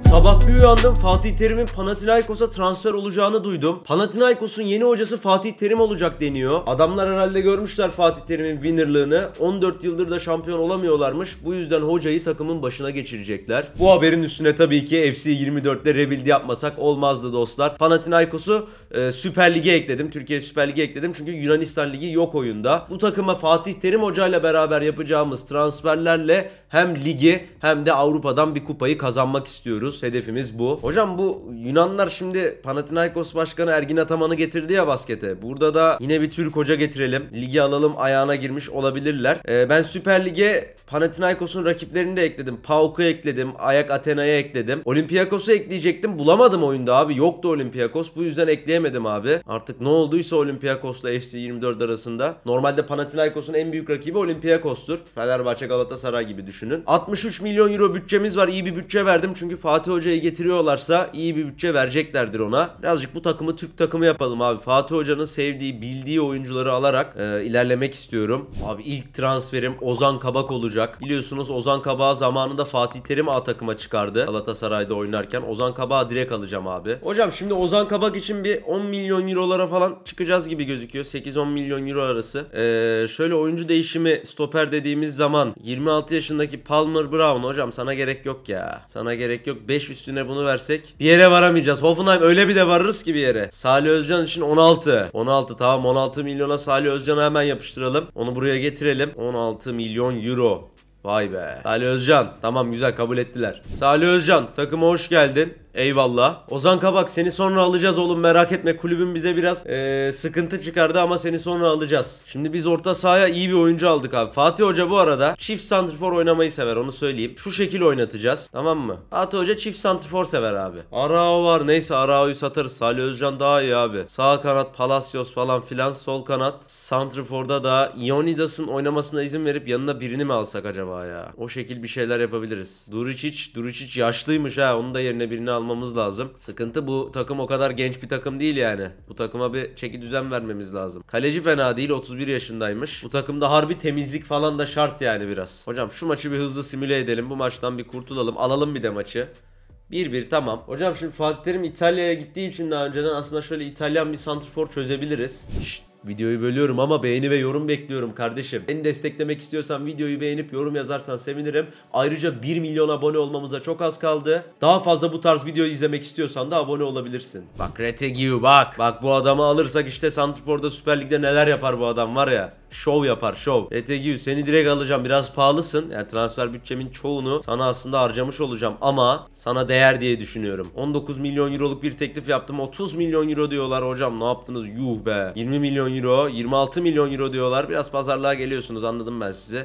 Sabah bir uyandım, Fatih Terim'in Panathinaikos'a transfer olacağını duydum. Panathinaikos'un yeni hocası Fatih Terim olacak deniyor. Adamlar herhalde görmüşler Fatih Terim'in winnerlığını. 14 yıldır da şampiyon olamıyorlarmış. Bu yüzden hocayı takımın başına geçirecekler. Bu haberin üstüne tabii ki FC 24'te rebuild yapmasak olmazdı dostlar. Panathinaikos'u Süper Lig'e ekledim. Türkiye Süper Lig'e ekledim. Çünkü Yunanistan Ligi yok oyunda. Bu takıma Fatih Terim hocayla beraber yapacağımız transferlerle hem ligi hem de Avrupa'dan bir kupayı kazanmak istiyoruz. Hedefimiz bu. Hocam bu Yunanlar şimdi Panathinaikos Başkanı Ergin Ataman'ı getirdi ya baskete. Burada da yine bir Türk hoca getirelim. Ligi alalım ayağına girmiş olabilirler. Ben Süper Lig'e Panathinaikos'un rakiplerini de ekledim. PAOK'u ekledim. Ayak Athena'ya ekledim. Olympiakos'u ekleyecektim. Bulamadım oyunda abi. Yoktu Olympiakos. Bu yüzden ekleyemedim abi. Artık ne olduysa Olympiakos'la FC 24 arasında. Normalde Panathinaikos'un en büyük rakibi Olympiakos'tur. Fenerbahçe, Galatasaray gibi düşünün. 63 milyon euro bütçemiz var. İyi bir bütçe verdim. Çünkü Fatih Hoca'yı getiriyorlarsa iyi bir bütçe vereceklerdir ona. Birazcık bu takımı Türk takımı yapalım abi. Fatih Hoca'nın sevdiği, bildiği oyuncuları alarak ilerlemek istiyorum. Abi ilk transferim Ozan Kabak olacak. Biliyorsunuz Ozan Kabak'ı zamanında Fatih Terim A takıma çıkardı. Galatasaray'da oynarken. Ozan Kabak'ı direkt alacağım abi. Hocam şimdi Ozan Kabak için bir 10 milyon eurolara falan çıkacağız gibi gözüküyor. 8-10 milyon euro arası. Şöyle oyuncu değişimi stoper dediğimiz zaman 26 yaşındaki Palmer Brown hocam sana gerek yok ya. Sana gerek yok. 5 üstüne bunu versek bir yere varamayacağız. Hoffenheim öyle bir de varırız ki bir yere. Salih Özcan için 16. 16 tamam 16 milyona Salih Özcan'ı hemen yapıştıralım. Onu buraya getirelim. 16 milyon euro. Vay be. Salih Özcan. Tamam güzel kabul ettiler. Salih Özcan takıma hoş geldin. Eyvallah. Ozan Kabak seni sonra alacağız oğlum merak etme. Kulübün bize biraz sıkıntı çıkardı ama seni sonra alacağız. Şimdi biz orta sahaya iyi bir oyuncu aldık abi. Fatih Hoca bu arada çift santrfor oynamayı sever onu söyleyeyim. Şu şekil oynatacağız. Tamam mı? Fatih Hoca çift santrfor sever abi. Arao var. Neyse Arao'yu satarız. Salih Özcan daha iyi abi. Sağ kanat Palacios falan filan. Sol kanat santrforda da Ionidas'ın oynamasına izin verip yanına birini mi alsak acaba ya? O şekil bir şeyler yapabiliriz. Duricic yaşlıymış ha. Onun da yerine birini almamız lazım. Sıkıntı bu takım o kadar genç bir takım değil yani. Bu takıma bir çeki düzen vermemiz lazım. Kaleci fena değil 31 yaşındaymış. Bu takımda harbi temizlik falan da şart yani biraz. Hocam şu maçı bir hızlı simüle edelim. Bu maçtan bir kurtulalım. Alalım bir de maçı. 1-1 tamam. Hocam şimdi Fatih Terim İtalya'ya gittiği için daha önceden aslında şöyle İtalyan bir santrfor çözebiliriz. Videoyu bölüyorum ama beğeni ve yorum bekliyorum kardeşim. Beni desteklemek istiyorsan videoyu beğenip yorum yazarsan sevinirim. Ayrıca 1 milyon abone olmamıza çok az kaldı. Daha fazla bu tarz video izlemek istiyorsan da abone olabilirsin. Bak Retegiu bak. Bak bu adamı alırsak işte Santrfor'da Süper Lig'de neler yapar bu adam var ya. Şov yapar şov. Retegiu seni direkt alacağım. Biraz pahalısın. Yani transfer bütçemin çoğunu sana aslında harcamış olacağım. Ama sana değer diye düşünüyorum. 19 milyon euroluk bir teklif yaptım. 30 milyon euro diyorlar hocam. Ne yaptınız? Yuh be. 20 milyon euro. 26 milyon euro diyorlar. Biraz pazarlığa geliyorsunuz anladım ben size.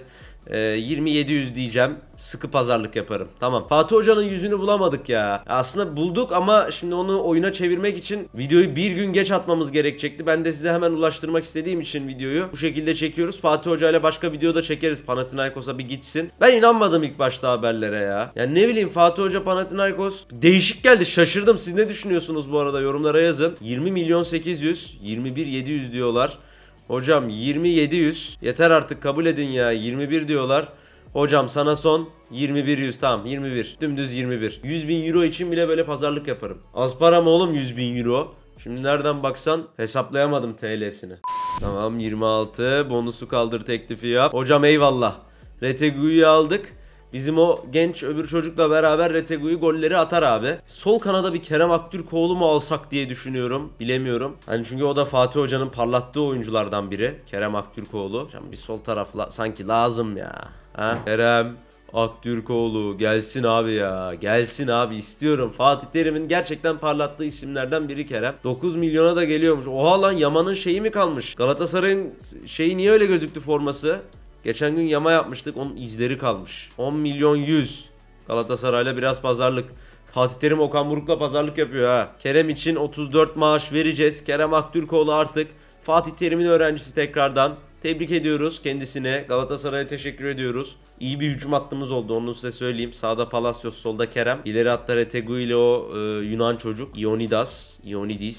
2700 diyeceğim. Sıkı pazarlık yaparım. Tamam. Fatih Hoca'nın yüzünü bulamadık ya. Aslında bulduk ama şimdi onu oyuna çevirmek için videoyu bir gün geç atmamız gerekecekti. Ben de size hemen ulaştırmak istediğim için videoyu bu şekilde çekiyoruz. Fatih Hoca ile başka videoda çekeriz. Panathinaikos'a bir gitsin. Ben inanmadım ilk başta haberlere ya. Yani ne bileyim Fatih Hoca Panathinaikos değişik geldi. Şaşırdım. Siz ne düşünüyorsunuz bu arada? Yorumlara yazın. 20 milyon 800, 21 700 diyorlar. Hocam 2700 yeter artık kabul edin ya 21 diyorlar. Hocam sana son 2100 tamam 21 dümdüz 21. 100 bin euro için bile böyle pazarlık yaparım. Az para mı oğlum 100 bin euro? Şimdi nereden baksan hesaplayamadım TL'sini. Tamam 26 bonusu kaldır teklifi yap. Hocam eyvallah. Retegui'yi aldık. Bizim o genç öbür çocukla beraber Retegui golleri atar abi. Sol kanada bir Kerem Aktürkoğlu mu alsak diye düşünüyorum. Bilemiyorum. Hani çünkü o da Fatih Hoca'nın parlattığı oyunculardan biri. Kerem Aktürkoğlu. Hocam bir sol tarafla sanki lazım ya. Ha? Kerem Aktürkoğlu gelsin abi ya. Gelsin abi istiyorum. Fatih Terim'in gerçekten parlattığı isimlerden biri Kerem. 9 milyona da geliyormuş. Oha lan Yaman'ın şeyi mi kalmış? Galatasaray'ın şeyi niye öyle gözüktü forması? Geçen gün yama yapmıştık. Onun izleri kalmış. 10 milyon 100. Galatasaray'la biraz pazarlık. Fatih Terim Okan Buruk'la pazarlık yapıyor ha. Kerem için 34 maaş vereceğiz. Kerem Aktürkoğlu artık Fatih Terim'in öğrencisi tekrardan. Tebrik ediyoruz kendisine. Galatasaray'a teşekkür ediyoruz. İyi bir hücum hattımız oldu onu size söyleyeyim. Sağda Palacios, solda Kerem. İleri hatta Retegui ile o Yunan çocuk. Ionidis.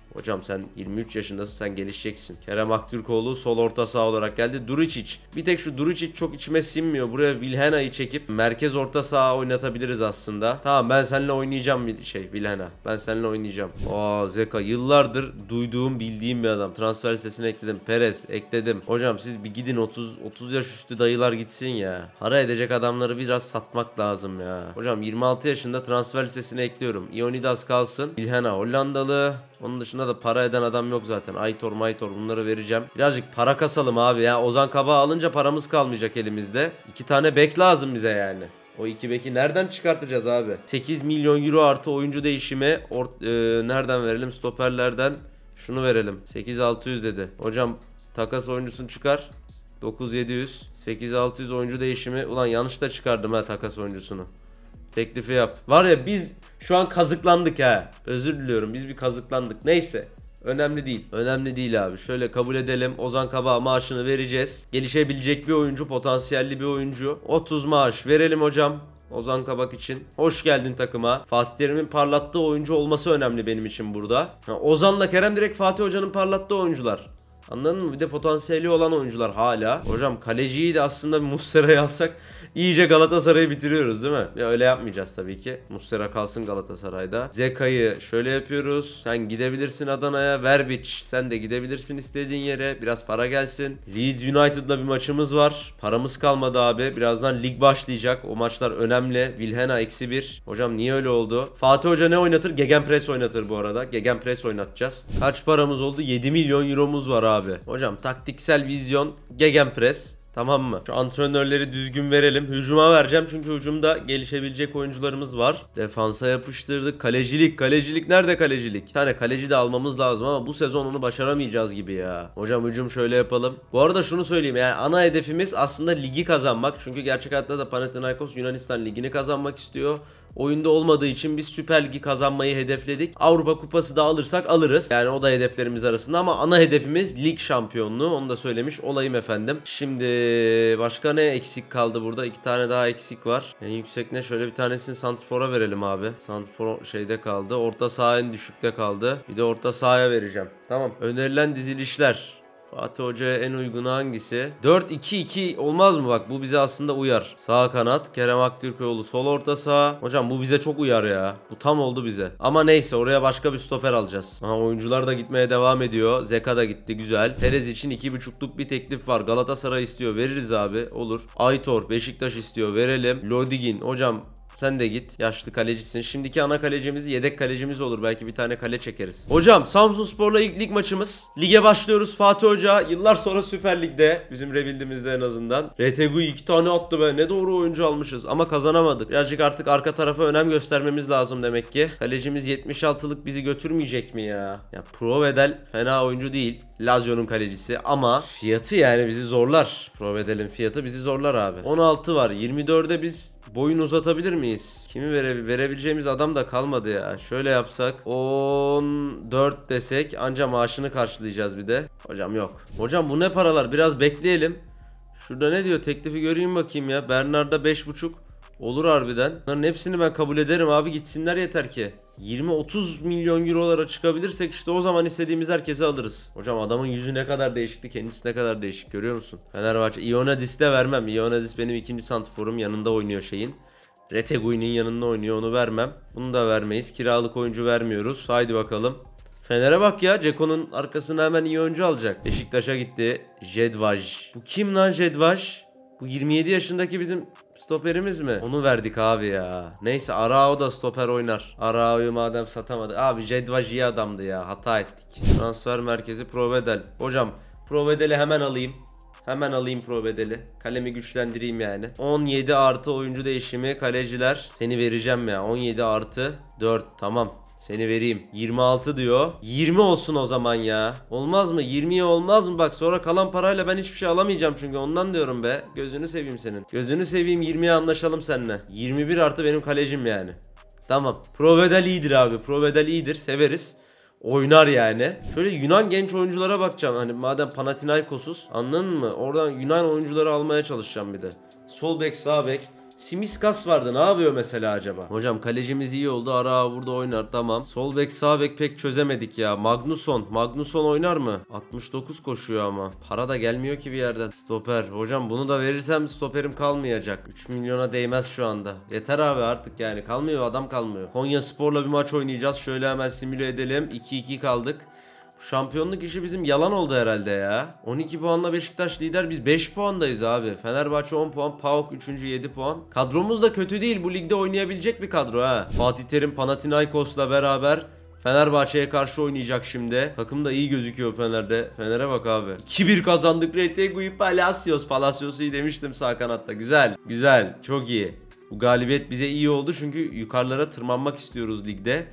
Hocam sen 23 yaşındasın, sen gelişeceksin. Kerem Aktürkoğlu sol orta saha olarak geldi. Duricic. Bir tek şu Duricic çok içime sinmiyor. Buraya Vilhena'yı çekip merkez orta saha oynatabiliriz aslında. Tamam, ben seninle oynayacağım Vilhena. Ben seninle oynayacağım. Aa, Zeka yıllardır duyduğum, bildiğim bir adam. Transfer listesine ekledim. Perez ekledim. Hocam siz bir gidin, 30 yaş üstü dayılar gitsin ya. Para edecek adamları biraz satmak lazım ya. Hocam 26 yaşında transfer listesine ekliyorum. Ionidas kalsın. Vilhena Hollandalı. Onun dışında da para eden adam yok zaten. Aytor bunları vereceğim. Birazcık para kasalım abi ya. Ozan Kabak'ı alınca paramız kalmayacak elimizde. 2 tane bek lazım bize yani. O 2 beki nereden çıkartacağız abi? 8 milyon euro artı oyuncu değişimi. Nereden verelim? Stoperlerden şunu verelim. 8600 dedi. Hocam takas oyuncusunu çıkar. 9700. 8600 oyuncu değişimi. Ulan yanlış da çıkardım ha takas oyuncusunu. Teklifi yap. Var ya biz şu an kazıklandık ha. Özür diliyorum, biz bir kazıklandık. Neyse. Önemli değil. Önemli değil abi. Şöyle kabul edelim. Ozan Kabak'a maaşını vereceğiz. Gelişebilecek bir oyuncu. Potansiyelli bir oyuncu. 30 maaş verelim hocam. Ozan Kabak için. Hoş geldin takıma. Fatih Terim'in parlattığı oyuncu olması önemli benim için burada. Ozan'la Kerem direkt Fatih Hoca'nın parlattığı oyuncular. Anladın mı? Bir de potansiyeli olan oyuncular hala. Hocam kaleciyi de aslında Muslera'ya alsak iyice Galatasaray'ı bitiriyoruz değil mi? Ya öyle yapmayacağız tabii ki. Muslera kalsın Galatasaray'da. Zeka'yı şöyle yapıyoruz. Sen gidebilirsin Adana'ya. Verbic sen de gidebilirsin istediğin yere. Biraz para gelsin. Leeds United'la bir maçımız var. Paramız kalmadı abi. Birazdan lig başlayacak. O maçlar önemli. Vilhena -1. Hocam niye öyle oldu? Fatih Hoca ne oynatır? Gegenpress oynatır bu arada. Gegenpress oynatacağız. Kaç paramız oldu? 7 milyon euromuz var abi. Hocam taktiksel vizyon, gegenpress. Tamam mı? Şu antrenörleri düzgün verelim. Hücuma vereceğim çünkü hücumda gelişebilecek oyuncularımız var. Defansa yapıştırdık. Kalecilik nerede kalecilik? Bir tane kaleci de almamız lazım ama bu sezon onu başaramayacağız gibi ya. Hocam hücum şöyle yapalım. Bu arada şunu söyleyeyim, yani ana hedefimiz aslında ligi kazanmak. Çünkü gerçek hayatta da Panathinaikos Yunanistan ligini kazanmak istiyor. Oyunda olmadığı için biz Süper Ligi kazanmayı hedefledik. Avrupa Kupası da alırsak alırız. Yani o da hedeflerimiz arasında ama ana hedefimiz lig şampiyonluğu. Onu da söylemiş olayım efendim. Şimdi başka ne eksik kaldı burada? 2 tane daha eksik var. En yüksek ne? Şöyle bir tanesini santrfora verelim abi. Santrfor şeyde kaldı. Orta saha en düşükte kaldı. Bir de orta sahaya vereceğim. Tamam. Önerilen dizilişler. Fatih Hoca'ya en uygunu hangisi? 4-2-2 olmaz mı? Bak bu bize aslında uyar. Sağ kanat Kerem Aktürkoğlu, sol orta saha. Hocam bu bize çok uyar ya. Bu tam oldu bize. Ama neyse, oraya başka bir stoper alacağız. Aha, oyuncular da gitmeye devam ediyor. Zeka da gitti, güzel. Perez için 2,5'luk bir teklif var. Galatasaray istiyor, veririz abi. Olur. Aytor Beşiktaş istiyor, verelim. Lodigin hocam sen de git. Yaşlı kalecisin. Şimdiki ana kalecimiz yedek kalecimiz olur. Belki bir tane kale çekeriz. Hocam Samsunspor'la ilk lig maçımız. Lige başlıyoruz. Fatih Hoca yıllar sonra Süper Lig'de. Bizim Rebild'imizde en azından. RTG'yi 2 tane attı be. Ne doğru oyuncu almışız. Ama kazanamadık. Birazcık artık arka tarafa önem göstermemiz lazım demek ki. Kalecimiz 76'lık bizi götürmeyecek mi ya? Ya Provedel fena oyuncu değil. Lazio'nun kalecisi ama fiyatı yani bizi zorlar. Provedel'in fiyatı bizi zorlar abi. 16 var. 24'e biz boyun uzatabilir miyiz? Kimi verebileceğimiz adam da kalmadı ya. Şöyle yapsak 14 desek anca maaşını karşılayacağız bir de. Hocam yok. Hocam bu ne paralar? Biraz bekleyelim. Şurada ne diyor? Teklifi göreyim bakayım ya. Bernard'a 5,5. Olur harbiden. Bunların hepsini ben kabul ederim abi, gitsinler yeter ki. 20-30 milyon eurolara çıkabilirsek işte o zaman istediğimiz herkese alırız. Hocam adamın yüzü ne kadar değişikti, kendisi ne kadar değişik, görüyor musun? Fenerbahçe. Ionadis'i de vermem. Ionadis benim ikinci santrforum, yanında oynuyor şeyin. Retegui'nin yanında oynuyor, onu vermem. Bunu da vermeyiz. Kiralık oyuncu vermiyoruz. Haydi bakalım. Fener'e bak ya, Ceko'nun arkasına hemen iyi oyuncu alacak. Beşiktaş'a gitti. Jedvaj. Bu kim lan Jedvaj? Bu 27 yaşındaki bizim stoperimiz mi? Onu verdik abi ya. Neyse Arao da stoper oynar. Arao'yu madem satamadık. Abi Jedvaj iyi adamdı ya. Hata ettik. Transfer merkezi Provedel. Hocam Provedel'i hemen alayım. Hemen alayım Provedel'i. Kalemi güçlendireyim yani. 17 artı oyuncu değişimi kaleciler. Seni vereceğim ya. 17 artı 4 tamam. Seni vereyim. 26 diyor. 20 olsun o zaman ya. Olmaz mı? 20'ye olmaz mı? Bak sonra kalan parayla ben hiçbir şey alamayacağım çünkü ondan diyorum be. Gözünü seveyim senin. Gözünü seveyim, 20'ye anlaşalım seninle. 21 artı benim kalecim yani. Tamam. Provedel iyidir abi. Provedel iyidir. Severiz. Oynar yani. Şöyle Yunan genç oyunculara bakacağım. Hani madem Panathinaikos'uz, anladın mı? Oradan Yunan oyuncuları almaya çalışacağım bir de. Sol bek, sağ bek. Simiskas vardı. Ne yapıyor mesela acaba? Hocam kalecimiz iyi oldu. Ara burada oynar. Tamam. Sol bek sağ bek pek çözemedik ya. Magnusson oynar mı? 69 koşuyor ama. Para da gelmiyor ki bir yerden. Stoper. Hocam bunu da verirsem stoperim kalmayacak. 3 milyona değmez şu anda. Yeter abi artık yani. Kalmıyor, adam kalmıyor. Konyaspor'la bir maç oynayacağız. Şöyle hemen simüle edelim. 2-2 kaldık. Şampiyonluk işi bizim yalan oldu herhalde ya. 12 puanla Beşiktaş lider, biz 5 puandayız abi. Fenerbahçe 10 puan, PAOK 3. 7 puan. Kadromuz da kötü değil, bu ligde oynayabilecek bir kadro ha. Fatih Terim Panathinaikos'la beraber Fenerbahçe'ye karşı oynayacak şimdi. Takım da iyi gözüküyor Fener'de. Fener'e bak abi. 2-1 kazandık. Retegui Palacios'u iyi demiştim sağ kanatta. Güzel, çok iyi. Bu galibiyet bize iyi oldu çünkü yukarılara tırmanmak istiyoruz ligde.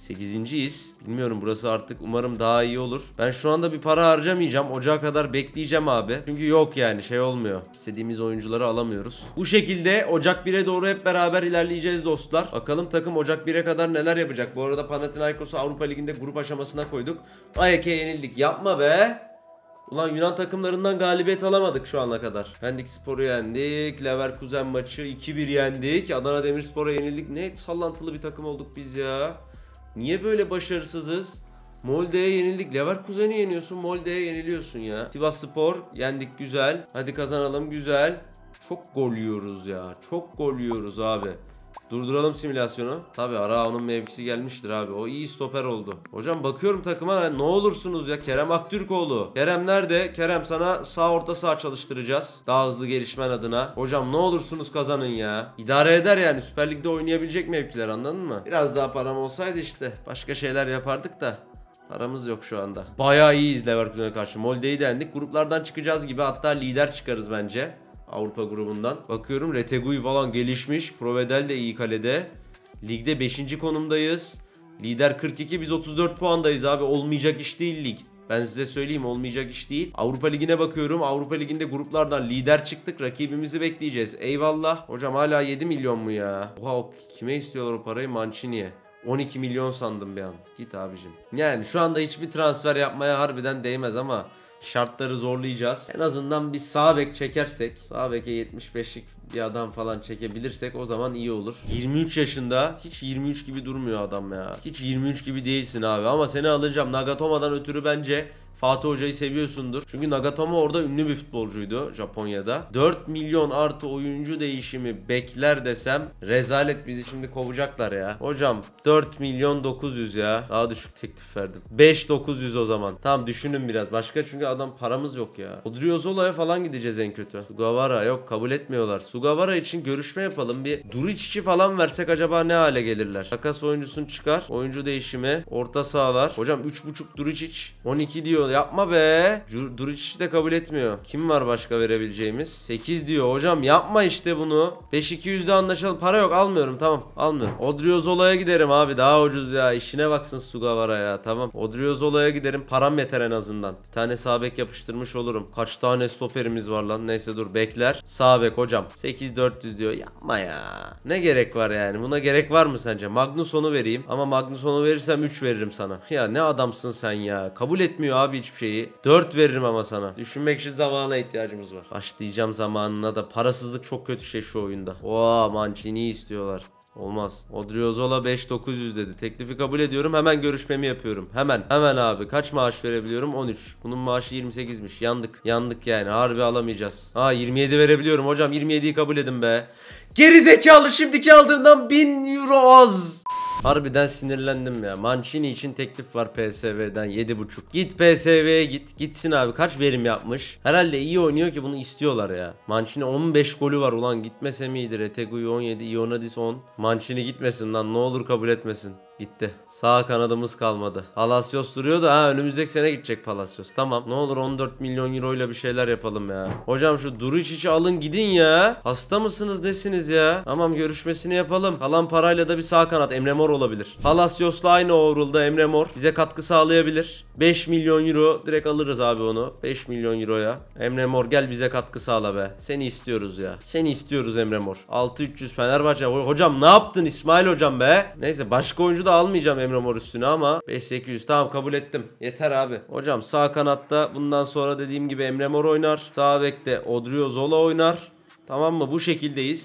8.yiz. Bilmiyorum, burası artık umarım daha iyi olur. Ben şu anda bir para harcamayacağım. Ocağa kadar bekleyeceğim abi. Çünkü yok yani, şey olmuyor. İstediğimiz oyuncuları alamıyoruz. Bu şekilde Ocak 1'e doğru hep beraber ilerleyeceğiz dostlar. Bakalım takım Ocak 1'e kadar neler yapacak. Bu arada Panathinaikos'u Avrupa Ligi'nde grup aşamasına koyduk. AEK'ye yenildik. Yapma be. Ulan Yunan takımlarından galibiyet alamadık şu ana kadar. Pendikspor'u yendik. Leverkusen maçı 2-1 yendik. Adana Demirspor'a yenildik. Ne sallantılı bir takım olduk biz ya. Niye böyle başarısızız? Molde'ye yenildik. Leverkusen'i yeniyorsun, Molde'ye yeniliyorsun ya. Sivasspor yendik, güzel. Hadi kazanalım, güzel. Çok gol yiyoruz ya. Çok gol yiyoruz abi. Durduralım simülasyonu. Tabi ara onun mevkisi gelmiştir abi. O iyi stoper oldu. Hocam bakıyorum takıma, ne olursunuz ya. Kerem Aktürkoğlu. Kerem nerede? Kerem, sana sağ orta saha çalıştıracağız. Daha hızlı gelişmen adına. Hocam ne olursunuz kazanın ya. İdare eder yani. Süper Lig'de oynayabilecek mevkiler, anladın mı? Biraz daha param olsaydı işte başka şeyler yapardık da. Paramız yok şu anda. Bayağı iyiyiz Leverkusen'e karşı. Molde'yi de yendik. Gruplardan çıkacağız gibi. Hatta lider çıkarız bence. Avrupa grubundan. Bakıyorum Retegui falan gelişmiş. Provedel de iyi kalede. Ligde 5. konumdayız. Lider 42, biz 34 puandayız abi. Olmayacak iş değil lig. Ben size söyleyeyim, olmayacak iş değil. Avrupa Ligi'ne bakıyorum. Avrupa Ligi'nde gruplardan lider çıktık. Rakibimizi bekleyeceğiz. Eyvallah. Hocam hala 7 milyon mu ya? Oha, kime istiyorlar o parayı? Mancini'ye. 12 milyon sandım bir an. Git abicim. Yani şu anda hiçbir transfer yapmaya harbiden değmez ama şartları zorlayacağız. En azından bir sağ bek çekersek, sağ beke 75'lik bir adam falan çekebilirsek o zaman iyi olur. 23 yaşında, hiç 23 gibi durmuyor adam ya. Hiç 23 gibi değilsin abi ama seni alacağım. Nagatomo'dan ötürü bence Fatih Hoca'yı seviyorsundur. Çünkü Nagatomo orada ünlü bir futbolcuydu Japonya'da. 4 milyon artı oyuncu değişimi bekler desem rezalet, bizi şimdi kovacaklar ya. Hocam 4 milyon 900 ya. Daha düşük teklif verdim. 5.900 o zaman. Tamam, düşünün biraz. Başka, çünkü adam paramız yok ya. Odriozola'ya falan gideceğiz en kötü. Sugawara yok, kabul etmiyorlar. Sugawara için görüşme yapalım. Bir Duricic'i falan versek acaba ne hale gelirler? Takas oyuncusunu çıkar. Oyuncu değişimi. Orta sahalar. Hocam 3.5 Duricic. 12 diyor. Yapma be. Duricic'i de kabul etmiyor. Kim var başka verebileceğimiz? 8 diyor. Hocam yapma işte bunu. 5.200'de anlaşalım. Para yok, almıyorum, tamam. Almıyorum. Odriozola'ya giderim abi. Daha ucuz ya. İşine baksın Sugawara ya. Tamam. Odriozola'ya giderim. Param yeter en azından. Bir tane sağ bek yapıştırmış olurum. Kaç tane stoperimiz var lan. Neyse dur, bekler. Sağ bek hocam. 8.400 diyor. Yapma ya. Ne gerek var yani? Buna gerek var mı sence? Magnusson'u vereyim. Ama Magnusson'u verirsem 3 veririm sana. Ya ne adamsın sen ya. Kabul etmiyor abi hiçbir şeyi. 4 veririm ama sana. Düşünmek için zamana ihtiyacımız var. Başlayacağım zamanına da. Parasızlık çok kötü şey şu oyunda. Oo, Mancini'yi istiyorlar. Olmaz. Odriozola 5.900 dedi. Teklifi kabul ediyorum. Hemen görüşmemi yapıyorum. Hemen abi. Kaç maaş verebiliyorum? 13. Bunun maaşı 28'miş. Yandık yani. Harbi alamayacağız. 27 verebiliyorum. Hocam 27'yi kabul edin be. Geri zekalı, şimdiki aldığından 1000 euro az. Harbiden sinirlendim ya. Mancini için teklif var PSV'den 7.5. Git PSV'ye git. Gitsin abi. Kaç verim yapmış? Herhalde iyi oynuyor ki bunu istiyorlar ya. Mancini 15 golü var ulan. Gitmese miydi? Retegui 17, Ionadis 10. Mancini gitmesin lan. Ne olur kabul etmesin. Gitti. Sağ kanadımız kalmadı. Palacios duruyor da önümüzdeki sene gidecek Palacios. Tamam. Ne olur 14 milyon euro ile bir şeyler yapalım ya. Hocam şu Duricic'i alın gidin ya. Hasta mısınız, nesiniz ya? Tamam, görüşmesini yapalım. Kalan parayla da bir sağ kanat Emre Mor olabilir. Palacios'la aynı overall'da Emre Mor bize katkı sağlayabilir. 5 milyon euro direkt alırız abi onu. 5 milyon euroya. Emre Mor gel bize katkı sağla be. Seni istiyoruz ya. Seni istiyoruz Emre Mor. 6.300 Fenerbahçe. Hocam ne yaptın İsmail hocam be? Neyse, başka oyuncu da almayacağım Emre Mor üstüne ama 5.800 tamam, kabul ettim. Yeter abi. Hocam sağ kanatta bundan sonra dediğim gibi Emre Mor oynar. Sağ bekte Odriozola oynar. Tamam mı? Bu şekildeyiz.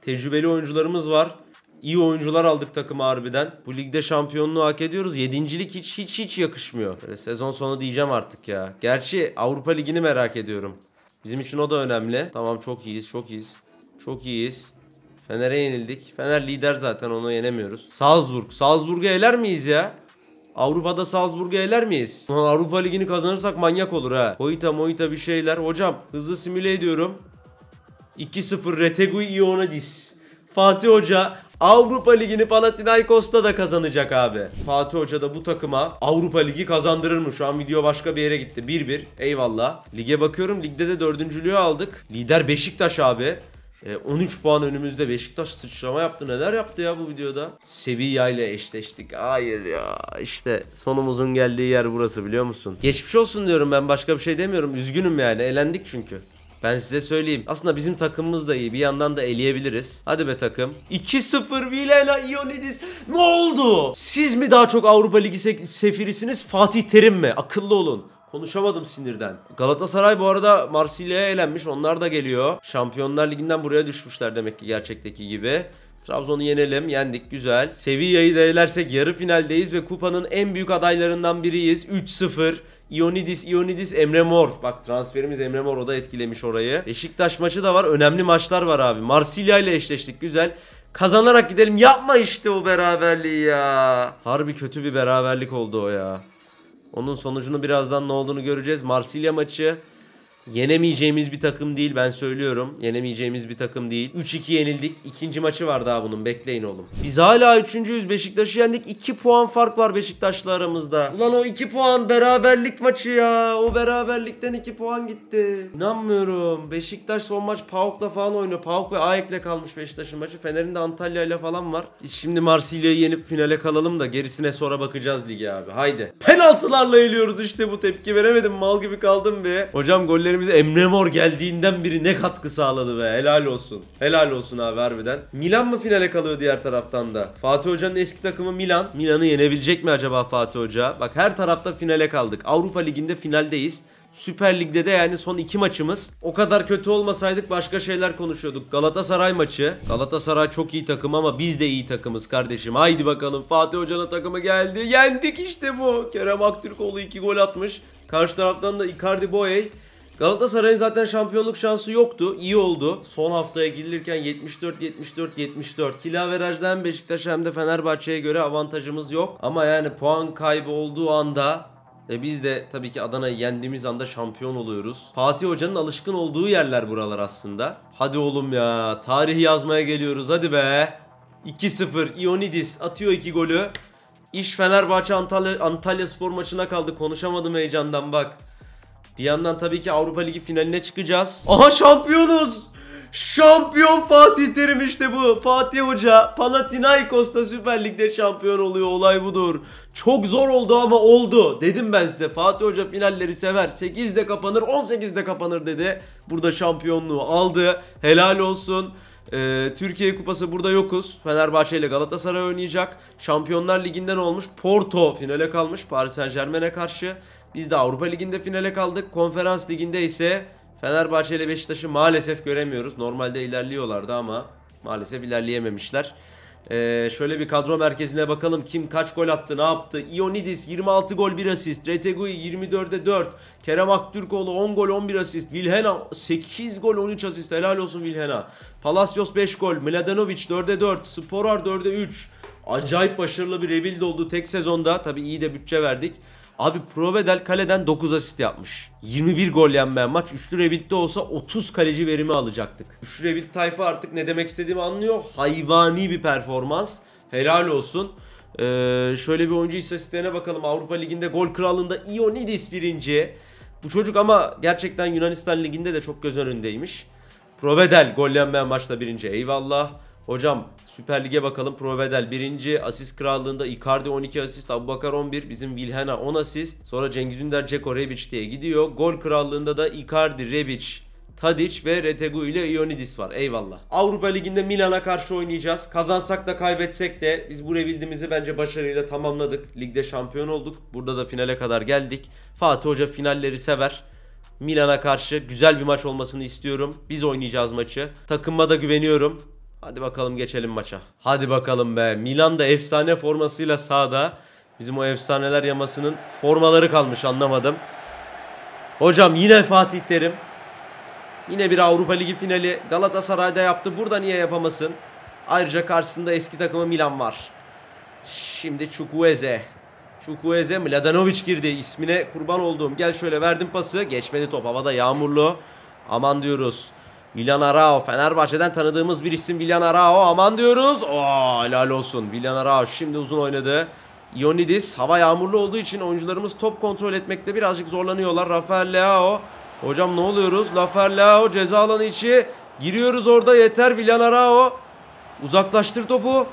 Tecrübeli oyuncularımız var. İyi oyuncular aldık takıma harbiden. Bu ligde şampiyonluğu hak ediyoruz. Yedincilik hiç yakışmıyor. Böyle sezon sonu diyeceğim artık ya. Gerçi Avrupa Ligi'ni merak ediyorum. Bizim için o da önemli. Tamam, çok iyiyiz, çok iyiyiz. Çok iyiyiz. Fener'e yenildik. Fener lider zaten, onu yenemiyoruz. Salzburg'u eler miyiz ya? Avrupa'da Salzburg'u eler miyiz? Avrupa Ligi'ni kazanırsak manyak olur ha. Koita bir şeyler. Hocam hızlı simüle ediyorum. 2-0 Retegui Ioannidis. Fatih Hoca Avrupa Ligi'ni Panathinaikos'ta da kazanacak abi. Fatih Hoca da bu takıma Avrupa Ligi kazandırır mı? Şu an video başka bir yere gitti. 1-1. Eyvallah. Lige bakıyorum. Ligde de dördüncülüğü aldık. Lider Beşiktaş abi. 13 puan önümüzde. Beşiktaş sıçrama yaptı. Neler yaptı ya bu videoda? Sevilla ile eşleştik. Hayır ya. İşte sonumuzun geldiği yer burası, biliyor musun? Geçmiş olsun diyorum ben. Başka bir şey demiyorum. Üzgünüm yani. Elendik çünkü. Ben size söyleyeyim. Aslında bizim takımımız da iyi. Bir yandan da eleyebiliriz. Hadi be takım. 2-0 Vilhena Ioannidis. Ne oldu? Siz mi daha çok Avrupa Ligi sefirisiniz? Fatih Terim mi? Akıllı olun. Konuşamadım sinirden. Galatasaray bu arada Marsilya'ya elenmiş. Onlar da geliyor. Şampiyonlar Ligi'nden buraya düşmüşler demek ki, gerçekteki gibi. Trabzon'u yenelim. Yendik. Güzel. Sevilla'yı da elersek yarı finaldeyiz ve kupanın en büyük adaylarından biriyiz. 3-0. Ioannidis, Emre Mor. Bak, transferimiz Emre Mor, o da etkilemiş orayı. Beşiktaş maçı da var. Önemli maçlar var abi. Marsilya ile eşleştik. Güzel. Kazanarak gidelim. Yapma işte o beraberliği ya. Harbi kötü bir beraberlik oldu o ya. Onun sonucunu birazdan ne olduğunu göreceğiz. Marsilya maçı yenemeyeceğimiz bir takım değil, ben söylüyorum. Yenemeyeceğimiz bir takım değil. 3-2 yenildik. İkinci maçı var daha bunun. Bekleyin oğlum. Biz hala 3.'yüz. Beşiktaş'ı yendik. 2 puan fark var Beşiktaş'la aramızda. Ulan o 2 puan beraberlik maçı ya. O beraberlikten 2 puan gitti. İnanmıyorum. Beşiktaş son maç PAOK'la falan oynuyor. PAOK ve AEK'le kalmış Beşiktaş'ın maçı. Fener'in de Antalya'yla falan var. Biz şimdi Marsilya'yı yenip finale kalalım da gerisine sonra bakacağız ligi abi. Haydi. Penaltılarla eliyoruz işte, bu tepki veremedim. Mal gibi kaldım be. Hocam golleri Emre Mor geldiğinden biri ne katkı sağladı be. Helal olsun. Helal olsun abi harbiden. Milan mı finale kalıyor diğer taraftan da? Fatih Hoca'nın eski takımı Milan. Milan'ı yenebilecek mi acaba Fatih Hoca? Bak, her tarafta finale kaldık. Avrupa Ligi'nde finaldeyiz. Süper Lig'de de yani son 2 maçımız. O kadar kötü olmasaydık başka şeyler konuşuyorduk. Galatasaray maçı. Galatasaray çok iyi takım ama biz de iyi takımız kardeşim. Haydi bakalım, Fatih Hoca'nın takımı geldi. Yendik işte bu. Kerem Aktürkoğlu 2 gol atmış. Karşı taraftan da Icardi Boey. Galatasaray'ın zaten şampiyonluk şansı yoktu. İyi oldu. Son haftaya girilirken 74-74 kiloaverajda hem Beşiktaş hem de Fenerbahçe'ye göre avantajımız yok. Ama yani puan kaybı olduğu anda biz de tabii ki Adana'yı yendiğimiz anda şampiyon oluyoruz. Fatih Hoca'nın alışkın olduğu yerler buralar aslında. Hadi oğlum ya. Tarih yazmaya geliyoruz. Hadi be. 2-0. Ioannidis atıyor 2 golü. İş Fenerbahçe Antalya Spor maçına kaldı. Konuşamadım heyecandan bak. Bir yandan tabii ki Avrupa Ligi finaline çıkacağız. Aha, şampiyonuz. Şampiyon Fatih Terim işte bu. Fatih Hoca Panathinaikos'ta Süper Lig'de şampiyon oluyor. Olay budur. Çok zor oldu ama oldu. Dedim ben size. Fatih Hoca finalleri sever. 8'de kapanır, 18'de kapanır dedi. Burada şampiyonluğu aldı. Helal olsun. Türkiye Kupası burada yokuz. Fenerbahçe ile Galatasaray oynayacak. Şampiyonlar Ligi'nden olmuş. Porto finale kalmış Paris Saint-Germain'e karşı. Biz de Avrupa Ligi'nde finale kaldık. Konferans Ligi'nde ise Fenerbahçe ile Beşiktaş'ı maalesef göremiyoruz. Normalde ilerliyorlardı ama maalesef ilerleyememişler. Şöyle bir kadro merkezine bakalım. Kim kaç gol attı, ne yaptı? Ioannidis 26 gol 1 asist. Retegui 24'de 4. Kerem Aktürkoğlu 10 gol 11 asist. Vilhena 8 gol 13 asist. Helal olsun Vilhena. Palacios 5 gol. Mladenovic 4'de 4. Sporar 4'de 3. Acayip başarılı bir rebuild oldu tek sezonda. Tabii iyi de bütçe verdik. Abi Provedel kaleden 9 asist yapmış. 21 gol yenmeyen maç. Üçlü rebuild'de olsa 30 kaleci verimi alacaktık. Üçlü rebuild tayfa artık ne demek istediğimi anlıyor. Hayvani bir performans. Helal olsun. Şöyle bir oyuncu istatistiklerine bakalım. Avrupa Ligi'nde gol krallığında Ioannidis birinci. Bu çocuk ama gerçekten Yunanistan Ligi'nde de çok göz önündeymiş. Provedel gol yenmeyen maçta birinci. Eyvallah. Hocam Süper Lig'e bakalım. Provedel 1. Asist krallığında Icardi 12 asist, Abubakar 11, bizim Vilhena 10 asist. Sonra Cengiz Ünder, Ceko, Rebic diye gidiyor. Gol krallığında da Icardi, Rebic, Tadic ve Retegui ile Ioannidis var. Eyvallah. Avrupa Ligi'nde Milan'a karşı oynayacağız. Kazansak da kaybetsek de biz bu rebuild'imizi bence başarıyla tamamladık. Ligde şampiyon olduk. Burada da finale kadar geldik. Fatih Hoca finalleri sever. Milan'a karşı güzel bir maç olmasını istiyorum. Biz oynayacağız maçı. Takımıma da güveniyorum. Hadi bakalım geçelim maça. Hadi bakalım be. Milan da efsane formasıyla sahada. Bizim o efsaneler yamasının formaları kalmış, anlamadım. Hocam yine Fatih Terim. Yine bir Avrupa Ligi finali Galatasaray'da yaptı. Burada niye yapamasın? Ayrıca karşısında eski takımı Milan var. Şimdi Chukwueze. Chukwueze, Mladenovic girdi. İsmine kurban olduğum. Gel şöyle, verdim pası. Geçmedi top. Havada yağmurlu. Aman diyoruz. Willian Arao. Fenerbahçe'den tanıdığımız bir isim Willian Arao. Aman diyoruz. Oo, helal olsun. Willian Arao şimdi uzun oynadı. Ioannidis. Hava yağmurlu olduğu için oyuncularımız top kontrol etmekte birazcık zorlanıyorlar. Rafael Leao. Hocam ne oluyoruz? Rafael Leao ceza alanı içi. Giriyoruz orada, yeter. Willian Arao. Uzaklaştır topu.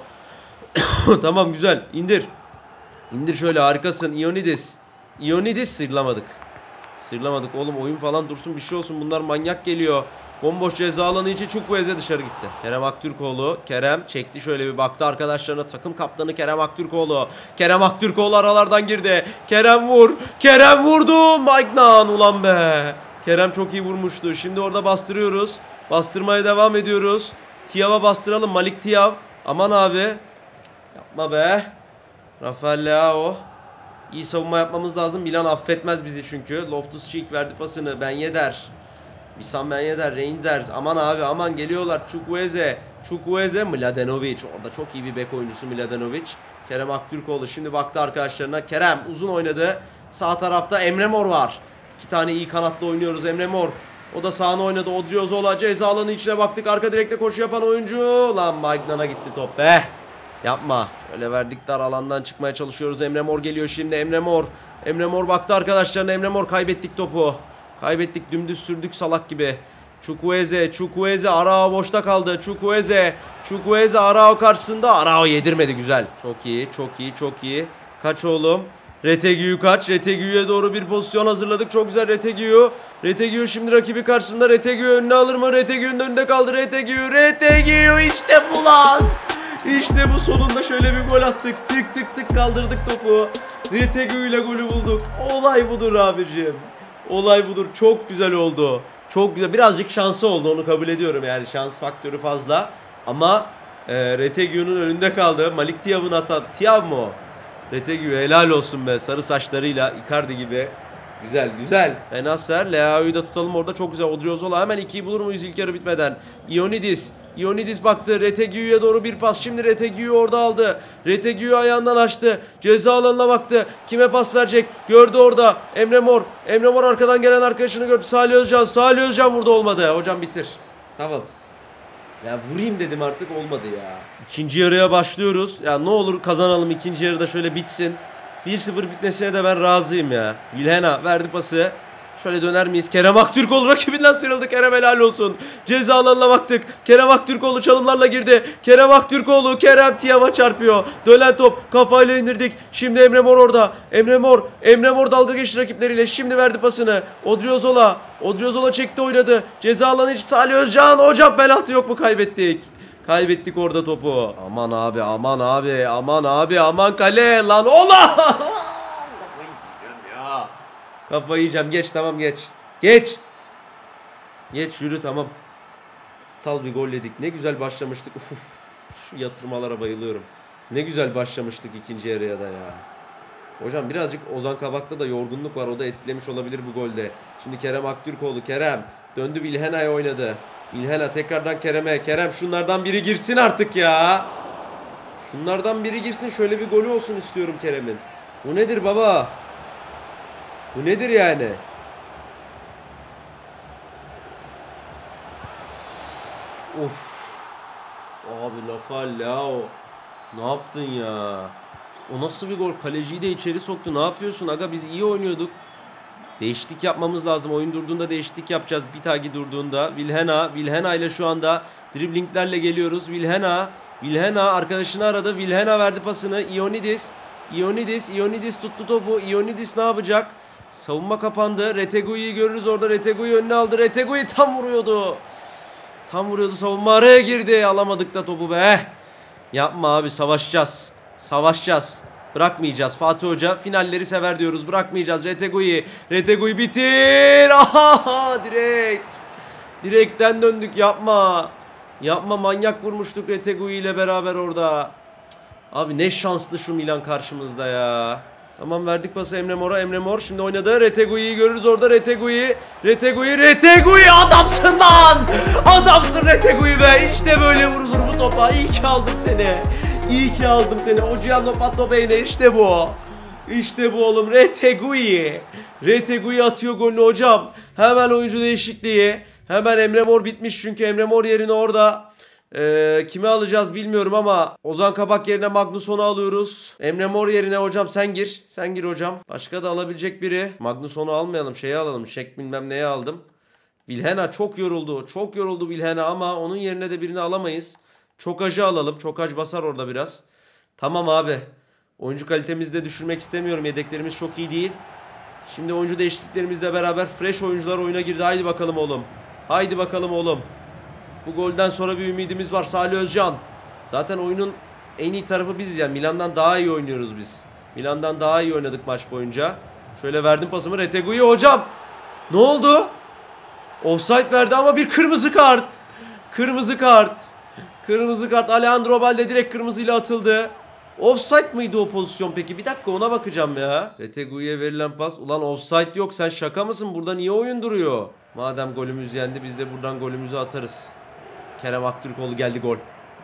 Tamam, güzel. İndir. İndir şöyle, harikasın. Ioannidis. Ioannidis, sırlamadık. Sırlamadık oğlum, oyun falan dursun, bir şey olsun, bunlar manyak geliyor. Bomboş ceza alanı için Chukwueze dışarı gitti. Kerem Aktürkoğlu. Kerem çekti, şöyle bir baktı arkadaşlarına. Takım kaptanı Kerem Aktürkoğlu. Kerem Aktürkoğlu aralardan girdi. Kerem vur. Kerem vurdu. Maignan, ulan be. Kerem çok iyi vurmuştu. Şimdi orada bastırıyoruz. Bastırmaya devam ediyoruz. Tiav'a bastıralım. Malik Tiav. Aman abi. Yapma be. Rafael Leao. İyi savunma yapmamız lazım. Milan affetmez bizi çünkü. Loftus-Cheek verdi pasını. Ben Yedder. Wissam Ben Yedder. Reinders. Aman abi, aman geliyorlar. Chukwueze. Chukwueze. Mladenovic. Orada çok iyi bir bek oyuncusu Mladenovic. Kerem Aktürkoğlu şimdi baktı arkadaşlarına. Kerem uzun oynadı. Sağ tarafta Emre Mor var. 2 tane iyi kanatlı oynuyoruz. Emre Mor. O da sağına oynadı. Odriozola ceza alanı içine baktık. Arka direkte koşu yapan oyuncu. Lan Magnan'a gitti top be. Yapma. Şöyle verdik, dar alandan çıkmaya çalışıyoruz. Emre Mor geliyor şimdi. Emre Mor. Emre Mor baktı arkadaşlarına. Emre Mor, kaybettik topu. Kaybettik, dümdüz sürdük salak gibi. Chukwueze. Chukwueze. Arao boşta kaldı. Chukwueze. Chukwueze Arao karşısında. Arao yedirmedi, güzel. Çok iyi. Çok iyi. Çok iyi. Kaç oğlum. Retegui'yu kaç. Retegui'ye doğru bir pozisyon hazırladık. Çok güzel Retegui. Retegui şimdi rakibi karşısında. Retegui önüne alır mı? Retegui'nin önünde kaldı. Retegui. Retegui, işte bu lan. İşte bu, sonunda şöyle bir gol attık. Tık tık tık kaldırdık topu. Retegui ile golü bulduk. Olay budur abicim. Olay budur. Çok güzel oldu. Çok güzel. Birazcık şansı oldu, onu kabul ediyorum. Yani şans faktörü fazla. Ama Retegui'nin önünde kaldı. Malik Tiav'ın hata. Tiav mı o? Retegui, helal olsun be. Sarı saçlarıyla Icardi gibi. Güzel güzel. Benasser. Leao'yu da tutalım orada, çok güzel. Odriozola hemen 2'yi bulur muyuz ilk yarı bitmeden? Ioannidis. Ioannidis baktı. Retegui'ye doğru bir pas. Şimdi Retegui orada aldı. Retegui ayağından açtı. Ceza alanına baktı. Kime pas verecek? Gördü orada. Emre Mor. Emre Mor arkadan gelen arkadaşını gördü. Salih Özcan. Salih Özcan vurdu, olmadı. Hocam bitir. Tamam. Ya vurayım dedim, artık olmadı ya. İkinci yarıya başlıyoruz. Ya ne olur kazanalım, ikinci yarıda şöyle bitsin. 1-0 bitmesine de ben razıyım ya. Vilhena verdi pası. Şöyle döner miyiz? Kerem Aktürkoğlu rakibinden sıyrıldı. Kerem, helal olsun. Ceza alanına baktık. Kerem Aktürkoğlu çalımlarla girdi. Kerem Aktürkoğlu. Kerem Tiav'a çarpıyor. Dönen top. Kafayla indirdik. Şimdi Emre Mor orada. Emre Mor. Emre Mor dalga geçti rakipleriyle. Şimdi verdi pasını. Odriozola. Odriozola çekti, oynadı. Ceza alanı içi Salih Özcan. Hocam penaltı yok mu? Kaybettik. Kaybettik orada topu. Aman abi, aman abi, aman abi, aman kale lan. Ola! Kafayı yiyeceğim. Geç, tamam geç. Geç. Geç, yürü, tamam. Tal bir gol yedik. Ne güzel başlamıştık. Uf, şu yatırmalara bayılıyorum. Ne güzel başlamıştık ikinci yarıya da ya. Hocam birazcık Ozan Kabak'ta da yorgunluk var. O da etkilemiş olabilir bu golde. Şimdi Kerem Aktürkoğlu. Kerem döndü, Vilhena'ya oynadı. Vilhena tekrardan Kerem'e. Kerem şunlardan biri girsin artık ya. Şunlardan biri girsin. Şöyle bir golü olsun istiyorum Kerem'in. Bu nedir baba? Bu nedir yani? Of. Abi Rafael Leao. Ne yaptın ya? O nasıl bir gol? Kaleciyi de içeri soktu. Ne yapıyorsun aga? Biz iyi oynuyorduk. Değişiklik yapmamız lazım. Oyun durduğunda değişiklik yapacağız. Bitagi durduğunda. Vilhena ile şu anda driblinglerle geliyoruz. Vilhena arkadaşını aradı. Vilhena verdi pasını. Ioannidis tuttu topu. Ioannidis ne yapacak? Savunma kapandı. Retegui'yi görürüz orada. Retegui önüne aldı. Retegui tam vuruyordu. Tam vuruyordu. Savunma araya girdi. Alamadık da topu be. Yapma abi, savaşacağız. Savaşacağız. Bırakmayacağız. Fatih Hoca finalleri sever diyoruz. Bırakmayacağız. Retegui bitir. Aha, direkt. Direkten döndük, yapma. Yapma, manyak vurmuştuk Retegui ile beraber orada. Abi ne şanslı şu Milan karşımızda ya. Tamam, verdik pası Emre Mor'a. Emre Mor şimdi oynadı. Retegui'yi görürüz orada. Retegui adamsın lan. Adamsın Retegui be. İşte böyle vurulur bu topa. İyi ki aldım seni. İyi ki aldım seni. Ogiano Fatto Beyne, işte bu. İşte bu oğlum, Retegui. Retegui atıyor golünü hocam. Hemen oyuncu değişikliği. Hemen Emre Mor bitmiş çünkü Emre Mor yerine orada kimi alacağız bilmiyorum ama Ozan Kabak yerine Magnusson'u alıyoruz. Emre Mor yerine hocam sen gir. Sen gir hocam. Başka da alabilecek biri. Magnusson'u almayalım, şeyi alalım. Şek bilmem neye aldım. Vilhena çok yoruldu. Çok yoruldu Vilhena ama onun yerine de birini alamayız. Çok acı alalım. Çok acı basar orada biraz. Tamam abi. Oyuncu kalitemizi de düşürmek istemiyorum. Yedeklerimiz çok iyi değil. Şimdi oyuncu değişikliklerimizle beraber fresh oyuncular oyuna girdi. Haydi bakalım oğlum. Haydi bakalım oğlum. Bu golden sonra bir ümidimiz var. Salih Özcan. Zaten oyunun en iyi tarafı biziz yani. Milan'dan daha iyi oynuyoruz biz. Milan'dan daha iyi oynadık maç boyunca. Şöyle verdim pasımı Retegui'ye hocam. Ne oldu? Offside verdi ama bir kırmızı kart. Kırmızı kart. Kırmızı kart. Alejandro Balde direkt kırmızıyla atıldı. Offside mıydı o pozisyon peki? Bir dakika, ona bakacağım ya. Retegui'ye verilen pas. Ulan offside yok. Sen şaka mısın? Burada niye oyun duruyor? Madem golümüz yendi, biz de buradan golümüzü atarız. Kerem Aktürkoğlu geldi, gol.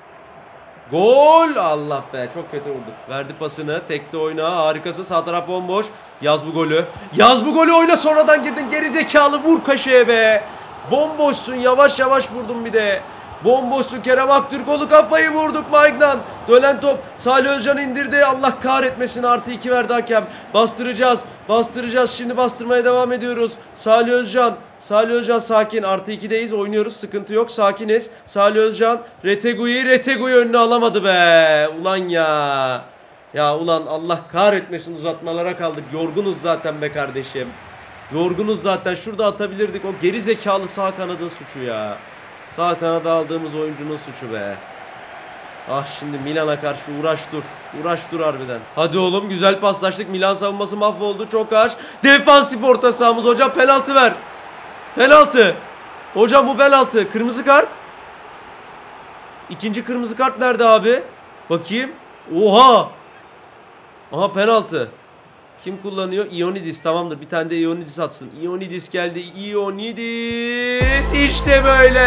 Gol! Allah be, çok kötü vurduk. Verdi pasını. Tekte oyna. Harikasın. Sağ taraf bomboş. Yaz bu golü. Yaz bu golü, oyna, sonradan girdin. Geri zekalı, vur kaşeye be. Bomboşsun. Yavaş yavaş vurdum bir de. Bomboşsun. Kerem Aktürkoğlu, kafayı vurduk Maignan. Dönen top. Salih Özcan indirdi. Allah kahretmesin, artı 2 verdi hakem. Bastıracağız. Bastıracağız. Şimdi bastırmaya devam ediyoruz. Salih Özcan. Salih Özcan sakin. Artı 2'deyiz. Oynuyoruz. Sıkıntı yok. Sakiniz. Salih Özcan. Retegui önüne alamadı be. Ulan ya. Ya ulan Allah kahretmesin, uzatmalara kaldık. Yorgunuz zaten be kardeşim. Yorgunuz zaten. Şurada atabilirdik. O geri zekalı sağ kanadın suçu ya. Sağ kanada aldığımız oyuncunun suçu be. Ah, şimdi Milan'a karşı uğraş dur. Uğraş dur harbiden. Hadi oğlum, güzel paslaştık. Milan savunması mahvoldu. Çok ağır. Defansif orta sahamız. Hocam penaltı ver. Penaltı. Hocam bu penaltı. Kırmızı kart. İkinci kırmızı kart nerede abi? Bakayım. Oha. Aha, penaltı. Kim kullanıyor? Ioannidis, tamamdır. Bir tane de Ioannidis atsın. Ioannidis geldi. Ioannidis. İşte böyle.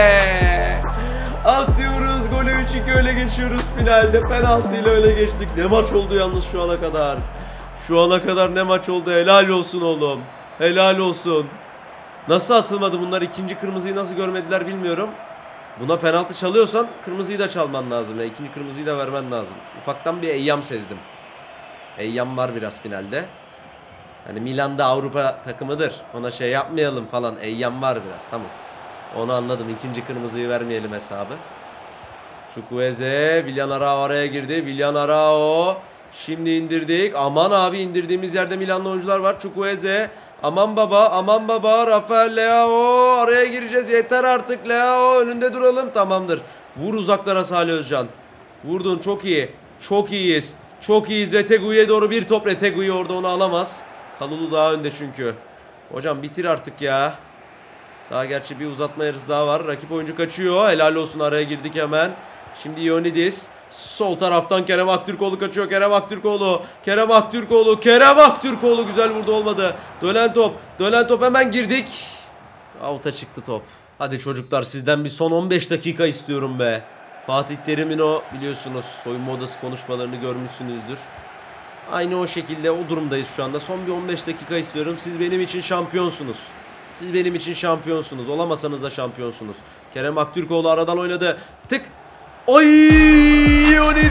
Atıyoruz golü, 3-2 öyle geçiyoruz finalde. Penaltıyla öyle geçtik. Ne maç oldu yalnız şu ana kadar. Şu ana kadar ne maç oldu. Helal olsun oğlum. Helal olsun. Nasıl atılmadı bunlar? İkinci kırmızıyı nasıl görmediler bilmiyorum. Buna penaltı çalıyorsan kırmızıyı da çalman lazım. İkinci kırmızıyı da vermen lazım. Ufaktan bir eyyam sezdim. Eyyam var biraz finalde. Hani Milan'da Avrupa takımıdır. Ona şey yapmayalım falan. Eyyam var biraz, tamam. Onu anladım. İkinci kırmızıyı vermeyelim hesabı. Chukwueze, Willian Arao araya girdi. Willian Arao. Şimdi indirdik. Aman abi, indirdiğimiz yerde Milanlı oyuncular var. Chukwueze. Aman baba, aman baba. Rafael Leao. Araya gireceğiz. Yeter artık Leao. Önünde duralım. Tamamdır. Vur uzaklara Salih Özcan. Vurdun, çok iyi. Çok iyiyiz. Çok iyiyiz. Retegui'ye doğru bir top. Retegui orada onu alamaz. Kalulu daha önde çünkü. Hocam bitir artık ya. Daha gerçi bir uzatma yarısı daha var. Rakip oyuncu kaçıyor. Helal olsun, araya girdik hemen. Şimdi Ioannidis. Sol taraftan Kerem Aktürkoğlu kaçıyor. Kerem Aktürkoğlu. Kerem Aktürkoğlu. Kerem Aktürkoğlu güzel vurdu, olmadı. Dönen top. Dönen top, hemen girdik. Out'a çıktı top. Hadi çocuklar, sizden bir son 15 dakika istiyorum be. Fatih Terim'in o, biliyorsunuz, soyunma odası konuşmalarını görmüşsünüzdür. Aynı o şekilde o durumdayız şu anda. Son bir 15 dakika istiyorum. Siz benim için şampiyonsunuz. Siz benim için şampiyonsunuz. Olamasanız da şampiyonsunuz. Kerem Aktürkoğlu aradan oynadı. Tık. Oy! Ioannidis!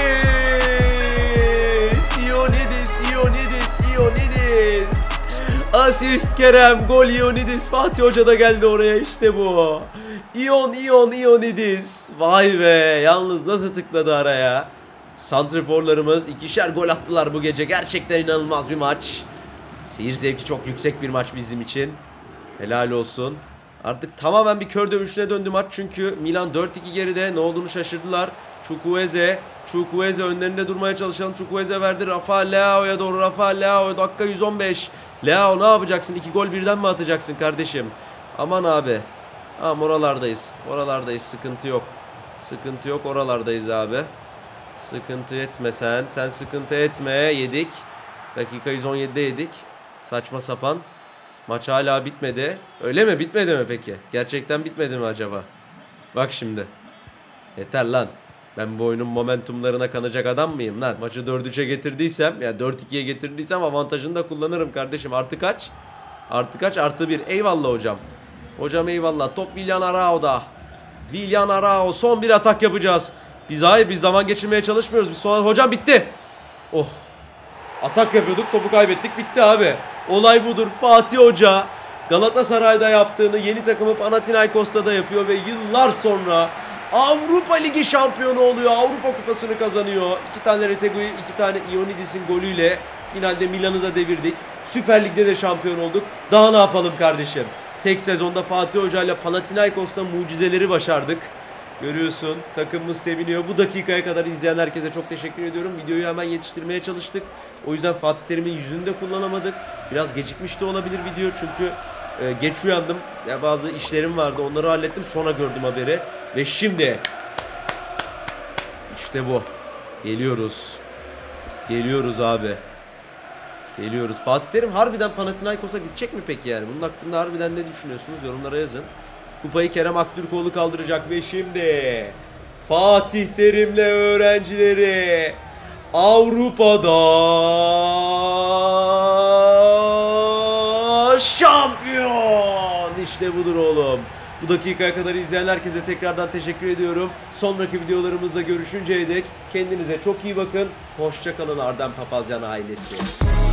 Ioannidis! Asist Kerem, gol Ioannidis. Fatih Hoca da geldi oraya, işte bu. Ioannidis. Vay be, yalnız nasıl tıkladı araya. Santriforlarımız ikişer gol attılar bu gece. Gerçekten inanılmaz bir maç. Seyir zevki çok yüksek bir maç bizim için. Helal olsun. Artık tamamen bir kör dövüşüne döndü maç çünkü Milan 4-2 geride, ne olduğunu şaşırdılar. Chukwueze önlerinde durmaya çalışalım. Chukwueze verdi Rafael Leao'ya doğru. Rafael Leao, dakika 115. Leao ne yapacaksın? 2 gol birden mi atacaksın kardeşim? Aman abi. Tamam, oralardayız. Oralardayız, sıkıntı yok. Sıkıntı yok, oralardayız abi. Sıkıntı etme sen. Sen sıkıntı etme. Yedik. Dakika 117'de yedik. Saçma sapan. Maç hala bitmedi. Öyle mi? Bitmedi mi peki? Gerçekten bitmedi mi acaba? Bak şimdi. Yeter lan. Ben bu oyunun momentumlarına kanacak adam mıyım lan? Maçı 4-3'e getirdiysem, yani 4-2'ye getirdiysem avantajını da kullanırım kardeşim. Artı kaç? Artı kaç? Artı 1. Eyvallah hocam. Hocam eyvallah. Top Willian Arao'da. Willian Arao. Son bir atak yapacağız. Biz zaman geçirmeye çalışmıyoruz. Biz sonra... Hocam bitti. Oh. Atak yapıyorduk. Topu kaybettik. Bitti abi. Olay budur. Fatih Hoca Galatasaray'da yaptığını yeni takımı Panathinaikos'ta da yapıyor ve yıllar sonra Avrupa Ligi şampiyonu oluyor. Avrupa Kupası'nı kazanıyor. 2 tane Retegu'yu, 2 tane Ionidis'in golüyle finalde Milan'ı da devirdik. Süper Lig'de de şampiyon olduk. Daha ne yapalım kardeşim? Tek sezonda Fatih Hoca ile Panathinaikos'ta mucizeleri başardık. Görüyorsun, takımımız seviniyor. Bu dakikaya kadar izleyen herkese çok teşekkür ediyorum. Videoyu hemen yetiştirmeye çalıştık. O yüzden Fatih Terim'in yüzünü de kullanamadık. Biraz gecikmiş de olabilir video çünkü geç uyandım. Ya bazı işlerim vardı, onları hallettim. Sonra gördüm haberi. Ve şimdi işte bu. Geliyoruz. Geliyoruz abi. Geliyoruz. Fatih Terim harbiden Panathinaikos'a gidecek mi peki yani? Bunun hakkında harbiden ne düşünüyorsunuz? Yorumlara yazın. Kupayı Kerem Aktürkoğlu kaldıracak ve şimdi Fatih Terim'le öğrencileri Avrupa'da şampiyon. İşte budur oğlum. Bu dakikaya kadar izleyen herkese tekrardan teşekkür ediyorum. Sonraki videolarımızda görüşünceye dek kendinize çok iyi bakın. Hoşça kalın Arden Papazyan ailesi.